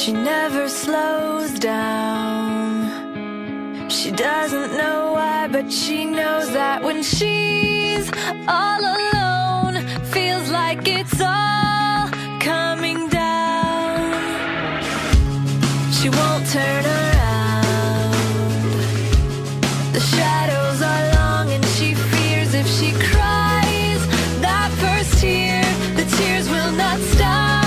She never slows down. She doesn't know why, but she knows that when she's all alone, feels like it's all coming down. She won't turn around. The shadows are long and she fears if she cries that first tear, the tears will not stop.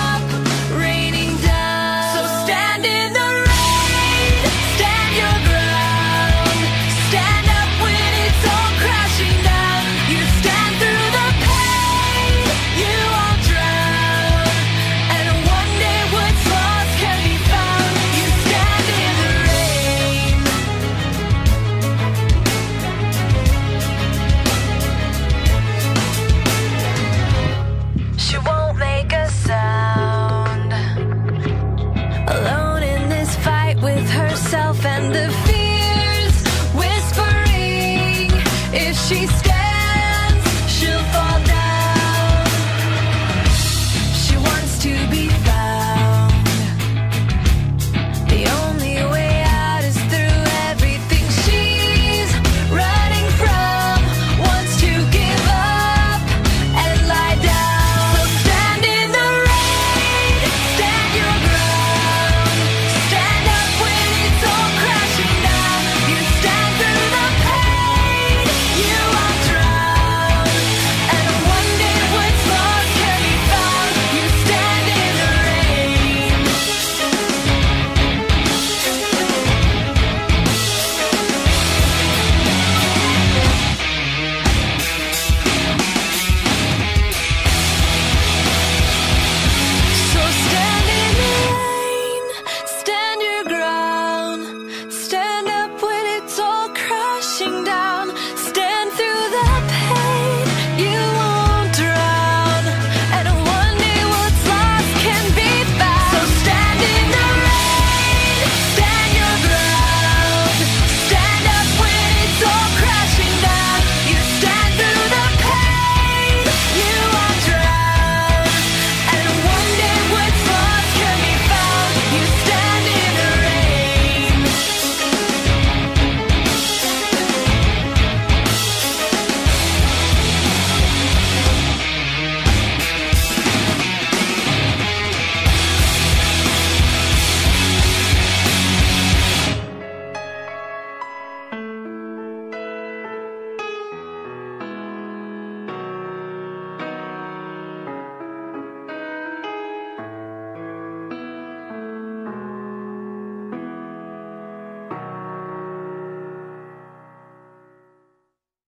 And the fears whispering if she's